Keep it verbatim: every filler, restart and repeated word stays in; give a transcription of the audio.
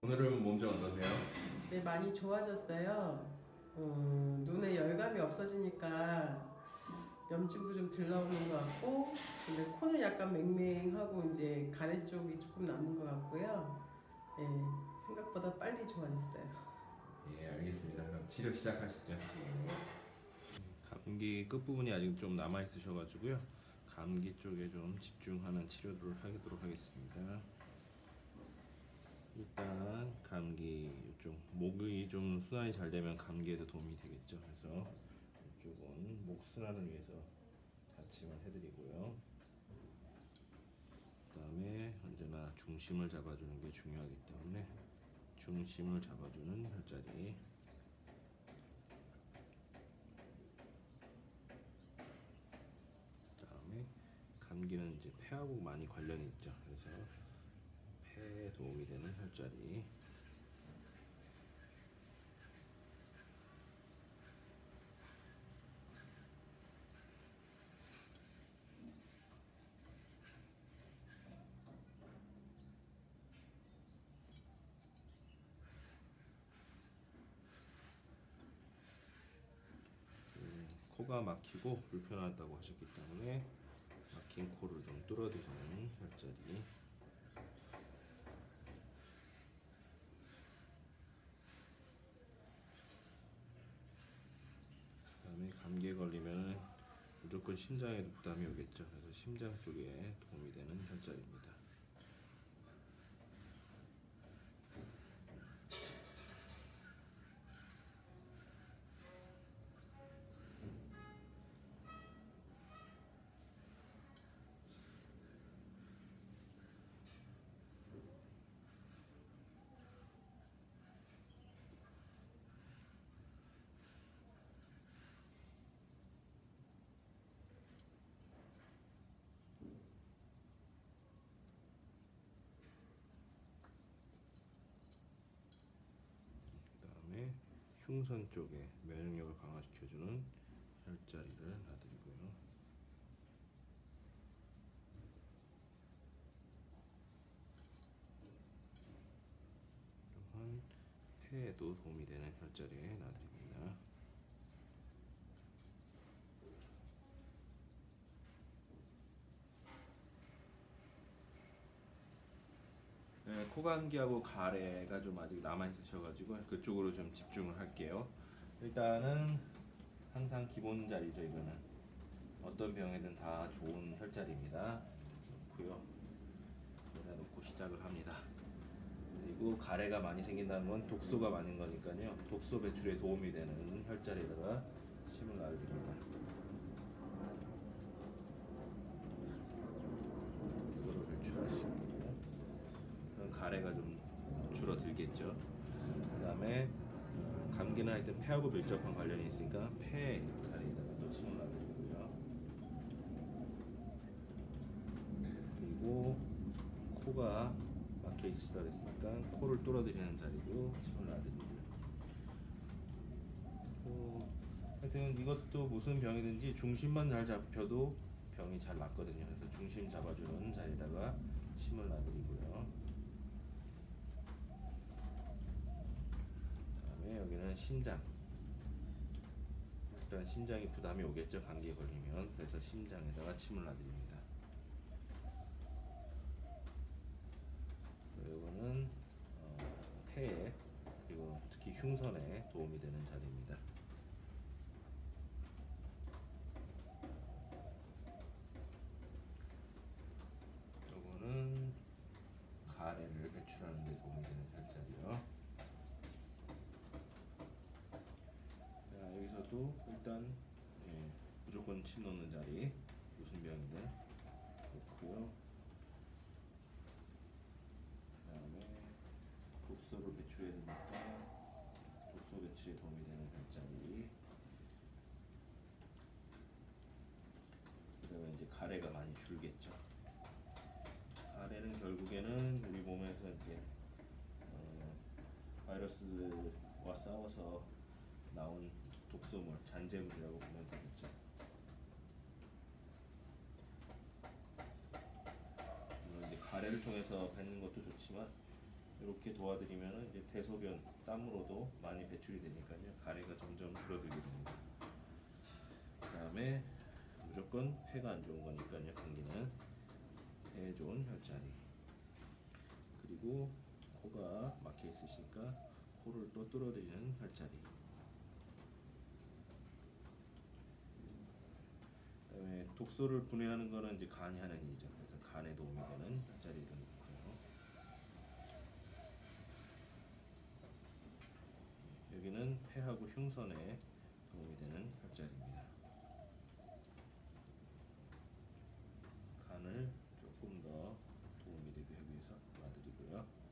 오늘은 몸 좀 어떠세요? 네, 많이 좋아졌어요. 어, 눈에 열감이 없어지니까 염증도 좀 덜 나오는 것 같고, 근데 코는 약간 맹맹하고 이제 가래 쪽이 조금 남은 것 같고요. 예, 생각보다 빨리 좋아졌어요. 예, 알겠습니다. 그럼 치료 시작하시죠. 네. 감기 끝부분이 아직 좀 남아 있으셔가지고요. 감기 쪽에 좀 집중하는 치료를 하도록 하겠습니다. 일단 감기 이쪽 목이 좀 순환이 잘 되면 감기에도 도움이 되겠죠. 그래서 이쪽은 목 순환을 위해서 받침을 해드리고요. 그 다음에 언제나 중심을 잡아주는 게 중요하기 때문에 중심을 잡아주는 혈자리. 그 다음에 감기는 이제 폐하고 많이 관련이 있죠. 그래서 폐에 도움이 되는 혈자리. 음, 코가 막히고 불편하다고 하셨기 때문에 막힌 코를 좀 뚫어드리는 혈자리. 그 다음에 감기에 걸리면 무조건 심장에도 부담이 오겠죠. 그래서 심장 쪽에 도움이 되는 혈자리입니다. 그 다음에 흉선 쪽에 면역력을 강화시켜주는 혈자리를 놔드리고요. 또한 폐에도 도움이 되는 혈자리에 놔드립니다. 네, 코감기하고 가래가 좀 아직 남아 있으셔가지고 그쪽으로 좀 집중을 할게요. 일단은 항상 기본 자리죠. 이거는 어떤 병에든 다 좋은 혈자리입니다. 놓고요. 여기다 놓고 시작을 합니다. 그리고 가래가 많이 생긴다는 건 독소가 많은 거니까요. 독소 배출에 도움이 되는 혈자리에다가 침을 놔드립니다. 독소를 배출하시고 그럼 가래가 좀 줄어들겠죠. 그 다음에 감기나 하여튼 폐하고 밀접한 관련이 있으니까 폐 자리에다가 또 침을 놔드리고요. 그리고 코가 막혀 있으시다 그랬으니까 코를 뚫어드리는 자리도 침을 놔드리고요. 또 하여튼 이것도 무슨 병이든지 중심만 잘 잡혀도 병이 잘 낫거든요. 그래서 중심 잡아주는 자리에다가 침을 놔드리고요. 그다음에 여기는 심장. 일단 심장이 부담이 오겠죠. 감기에 걸리면. 그래서 심장에다가 침을 놔드립니다. 이거는 어, 폐에 그리고 특히 흉선에 도움이 되는 자리입니다. 이거는 가래를 배출하는 데 도움이 되는 혈자리요. 자, 여기서도 일단 예, 무조건 침 넣는 자리 무슨 병이든 놓고요. 그 다음에 독소를 배출해야 되니까 독소 배출에 도움이 되는 혈자리. 그러면 이제 가래가 많이 줄겠죠. 가래는 결국에는 우리 몸에서 이제 어, 바이러스와 싸워서 나온 독소물, 잔재물이라고 보면 되겠죠. 물론 이제 가래를 통해서 뱉는 것도 좋지만 이렇게 도와드리면 이제 대소변 땀으로도 많이 배출이 되니까요. 가래가 점점 줄어들게 됩니다. 그다음에 무조건 폐가 안 좋은 거니까요. 감기는 폐에 좋은 혈자리. 그리고 코가 막혀 있으시니까 코를 또 뚫어드리는 혈자리. 그다음에 독소를 분해하는 거는 이제 간이 하는 일이죠. 그래서 간에 도움이 되는 혈자리도 있고요. 여기는 폐하고 흉선에 도움이 되는 혈자리입니다. 간을 조금 더 도움이 되게 하기 위해서 도와드리고요.